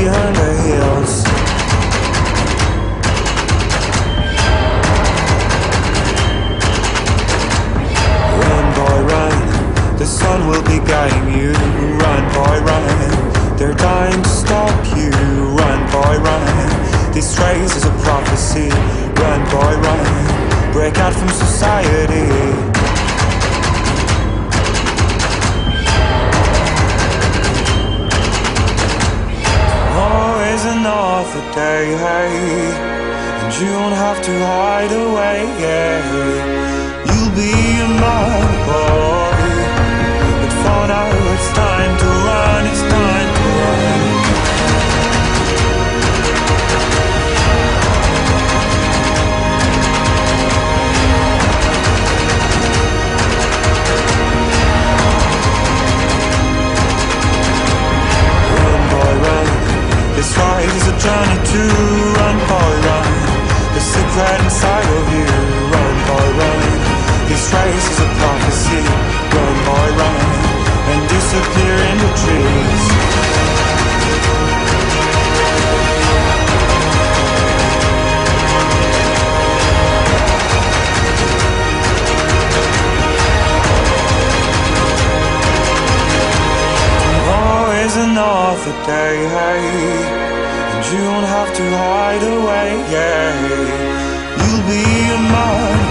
behind the hills. Run, boy, run, the sun will be guiding you. Run, boy, run, they're dying to stop you. Run, boy, run, this race is a prophecy. Run, boy, run, break out from society. Another day, hey, and you don't have to hide away, yeah. You'll be a man, boy, but for now it's time to run, it's time to run. Run, boy, run, this ride is a journey to run, boy, run. The secret inside of you. Run, boy, run. This race is a prophecy. Run, boy, run, and disappear in the trees. Always another day, hey, you don't have to hide away, yeah. You'll be a man.